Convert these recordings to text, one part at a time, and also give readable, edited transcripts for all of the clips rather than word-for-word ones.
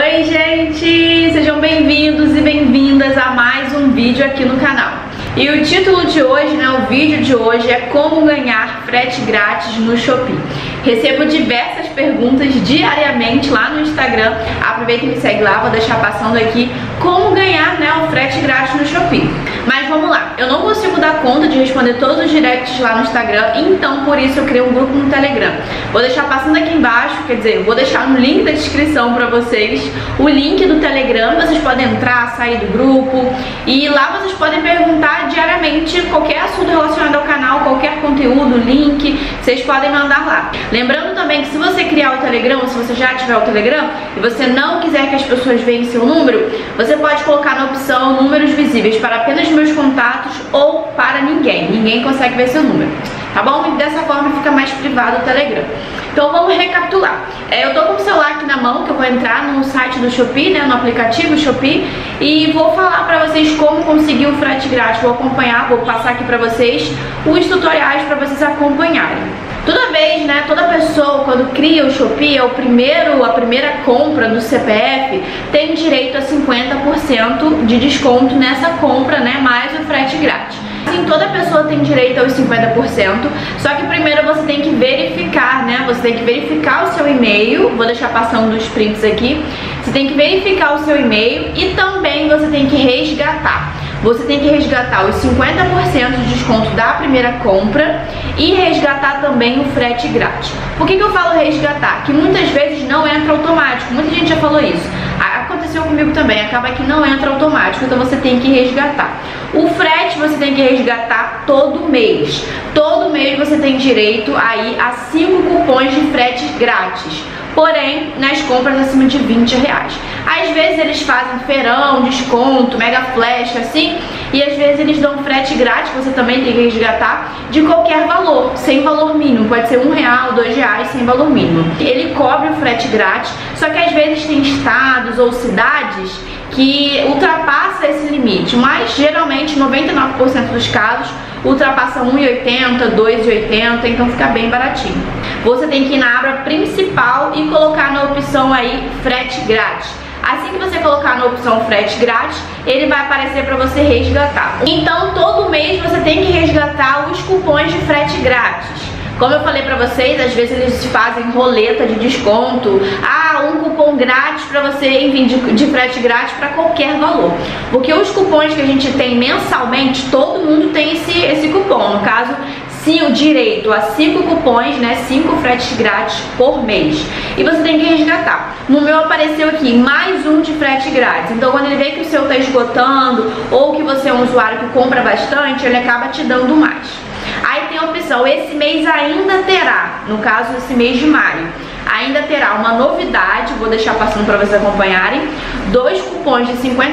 Oi gente, sejam bem-vindos e bem-vindas a mais um vídeo aqui no canal. E o título de hoje, o vídeo de hoje é como ganhar frete grátis no Shopee. Recebo diversas perguntas diariamente lá no Instagram. Aproveita e me segue lá, vou deixar passando aqui como ganhar o frete grátis no Shopee. Mas vamos lá, eu não consigo dar conta de responder todos os directs lá no Instagram, então por isso eu criei um grupo no Telegram. Vou deixar passando aqui embaixo, quer dizer, vou deixar no link da descrição pra vocês o link do Telegram. Vocês podem entrar, sair do grupo e lá vocês podem perguntar diariamente qualquer assunto relacionado ao canal, qualquer conteúdo, link, vocês podem mandar lá. Lembrando também que se você criar o Telegram, se você já tiver o Telegram e você não quiser que as pessoas vejam seu número, você pode colocar na opção números visíveis para apenas meus contatos ou para ninguém. Ninguém consegue ver seu número, tá bom? E dessa forma fica mais privado o Telegram. Então vamos recapitular. Eu tô com o celular aqui na mão, que eu vou entrar no site do Shopee, no aplicativo Shopee, e vou falar pra vocês como conseguir o frete grátis. Vou acompanhar, vou passar aqui pra vocês os tutoriais pra vocês acompanharem. Toda vez, toda pessoa quando cria o Shopee, a primeira compra do CPF, tem direito a 50% de desconto nessa compra, mais o frete grátis. Assim, toda pessoa tem direito aos 50%, só que primeiro você tem que verificar, você tem que verificar o seu e-mail. Vou deixar passando os prints aqui. Você tem que verificar o seu e-mail e também você tem que resgatar. Você tem que resgatar os 50% de desconto da primeira compra e resgatar também o frete grátis. Por que eu falo resgatar? Que muitas vezes não entra automático. Muita gente já falou isso. Aconteceu comigo também, acaba que não entra automático, então você tem que resgatar. O frete você tem que resgatar todo mês. Todo mês você tem direito aí a 5 cupons de frete grátis. Porém, nas compras acima de R$20. Às vezes eles fazem feirão, desconto, mega flash, assim, e às vezes eles dão frete grátis, você também tem que resgatar, de qualquer valor, sem valor mínimo. Pode ser R$1, R$2, sem valor mínimo. Ele cobre o frete grátis, só que às vezes tem estados ou cidades que ultrapassa esse limite, mas geralmente 99% dos casos ultrapassa R$1,80, R$2,80, então fica bem baratinho. Você tem que ir na aba principal e colocar na opção aí frete grátis. Assim que você colocar na opção frete grátis, ele vai aparecer para você resgatar. Então todo mês você tem que resgatar os cupons de frete grátis. Como eu falei pra vocês, às vezes eles fazem roleta de desconto, um cupom grátis pra você, enfim, de frete grátis pra qualquer valor. Porque os cupons que a gente tem mensalmente, todo mundo tem esse cupom. No caso, sim, o direito a 5 cupons, 5 fretes grátis por mês. E você tem que resgatar. No meu apareceu aqui mais um de frete grátis. Então quando ele vê que o seu tá esgotando ou que você é um usuário que compra bastante, ele acaba te dando mais. Aí tem a opção, esse mês ainda terá, no caso esse mês de maio, ainda terá uma novidade, vou deixar passando para vocês acompanharem, 2 cupons de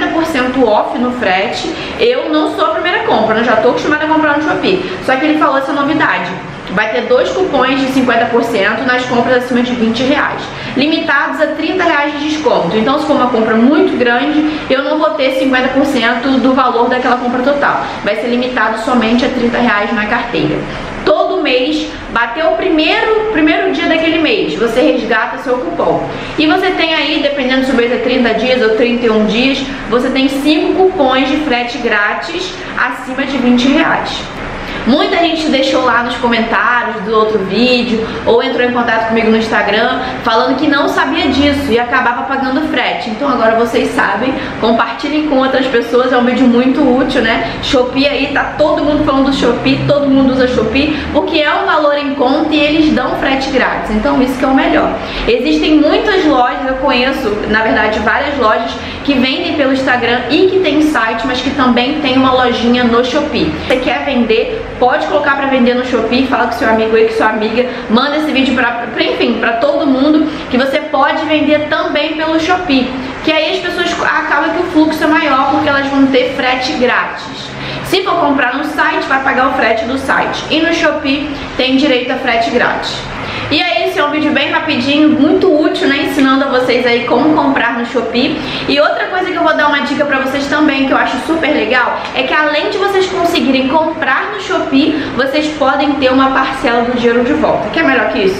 50% off no frete. Eu não sou a primeira compra, já estou acostumada a comprar no Shopee, só que ele falou essa novidade. Vai ter 2 cupons de 50% nas compras acima de R$20, limitados a R$30 de desconto. Então se for uma compra muito grande, eu não vou ter 50% do valor daquela compra total. Vai ser limitado somente a R$30 na carteira. Todo mês, bateu o primeiro dia daquele mês, você resgata seu cupom. E você tem aí, dependendo se o mês é 30 dias ou 31 dias, você tem 5 cupons de frete grátis acima de R$20. Muita gente deixou lá nos comentários do outro vídeo ou entrou em contato comigo no Instagram falando que não sabia disso e acabava pagando frete. Então agora vocês sabem, compartilhem com outras pessoas, é um vídeo muito útil, Shopee aí, tá todo mundo falando do Shopee, todo mundo usa Shopee, porque é um valor em conta e eles dão frete grátis, então isso que é o melhor. Existem muitas lojas, eu conheço, na verdade, várias lojas que vendem pelo Instagram e que tem site, mas que também tem uma lojinha no Shopee. Você quer vender, pode colocar pra vender no Shopee, fala com seu amigo aí, com sua amiga, manda esse vídeo pra todo mundo, que você pode vender também pelo Shopee, que aí as pessoas acabam que o fluxo é maior, porque elas vão ter frete grátis. Se for comprar no site, vai pagar o frete do site, e no Shopee tem direito a frete grátis. E aí, esse é um vídeo bem rapidinho, muito útil, ensinando a vocês aí como comprar no Shopee. E outra coisa que eu vou dar uma dica pra vocês também, que eu acho super legal, é que além de vocês conseguirem comprar no Shopee, vocês podem ter uma parcela do dinheiro de volta. Quer melhor que isso?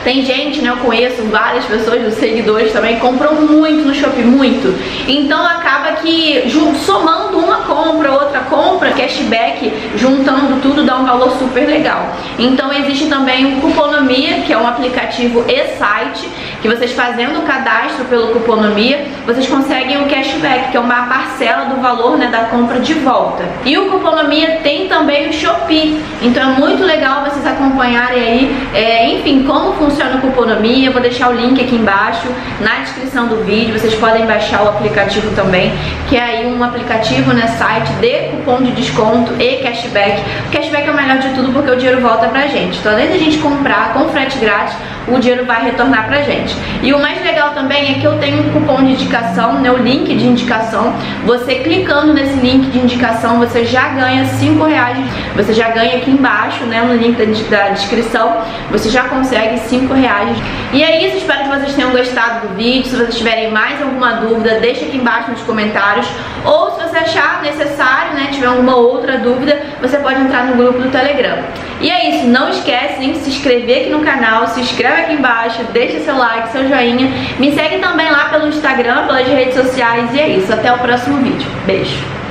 Tem gente, né, eu conheço várias pessoas, os seguidores também, compram muito no Shopee, muito. Então acaba que somando uma compra, outra compra, cashback, juntando tudo dá um valor super legal. Então existe também o Cuponomia, que é um aplicativo e site, que vocês fazendo o cadastro pelo Cuponomia, vocês conseguem o cashback, que é uma parcela do valor, né, da compra de volta. E o Cuponomia tem também o Shopee, então é muito legal vocês acompanharem aí, enfim, como funciona o Cuponomia. Eu vou deixar o link aqui embaixo na descrição do vídeo, vocês podem baixar o aplicativo também, que é aí um aplicativo, né, site de cupom de desconto e cashback. O cashback é o melhor de tudo porque o dinheiro volta pra gente, então além da gente comprar com frete grátis, o dinheiro vai retornar pra gente. E o mais legal também é que eu tenho um cupom de indicação, né, o link de indicação. Você clicando nesse link de indicação, você já ganha R$5. Você já ganha aqui embaixo, né, no link da descrição, você já consegue R$5. E é isso, espero que vocês tenham gostado do vídeo. Se vocês tiverem mais alguma dúvida, deixa aqui embaixo nos comentários. Ou se você achar necessário, né, tiver alguma outra dúvida, você pode entrar no grupo do Telegram. E é isso, não esquece de se inscrever aqui no canal, se inscreve aqui embaixo, deixa seu like, seu joinha. Me segue também lá pelo Instagram, pelas redes sociais. E é isso, até o próximo vídeo. Beijo!